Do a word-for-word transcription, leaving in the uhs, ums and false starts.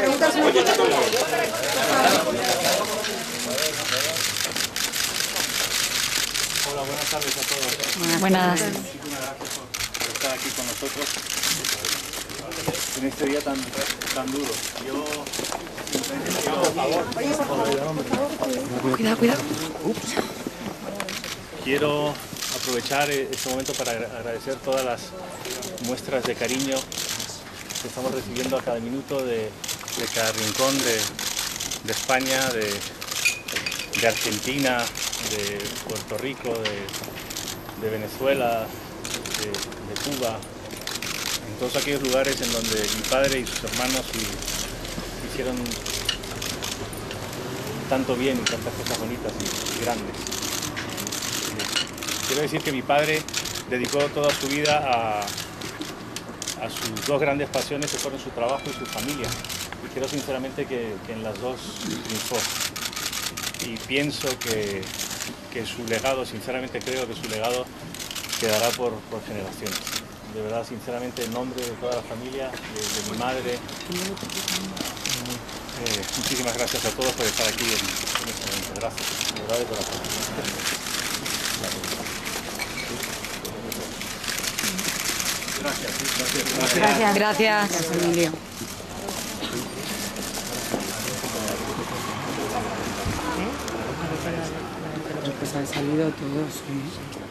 preguntas muy Hola, buenas tardes a todos. Buenas. Muchísimas gracias por estar aquí con nosotros en este día tan, tan duro. Yo, por favor, Cuidado, cuidado. quiero aprovechar este momento para agradecer todas las muestras de cariño que estamos recibiendo a cada minuto de, de cada rincón de, de España, de, de Argentina, de Puerto Rico, de, de Venezuela, de, de Cuba, en todos aquellos lugares en donde mi padre y sus hermanos y, hicieron tanto bien y tantas cosas bonitas y, y grandes. Quiero decir que mi padre dedicó toda su vida a, a sus dos grandes pasiones que fueron su trabajo y su familia. Y creo sinceramente que, que en las dos triunfó. Y pienso que, que su legado, sinceramente creo que su legado quedará por, por generaciones. De verdad, sinceramente, en nombre de toda la familia, de, de mi madre, eh, muchísimas gracias a todos por estar aquí en, en este momento. Gracias, de verdad, de corazón. Gracias, gracias, gracias. Gracias. Gracias, Emilio. Pues han salido todos. ¿Sí?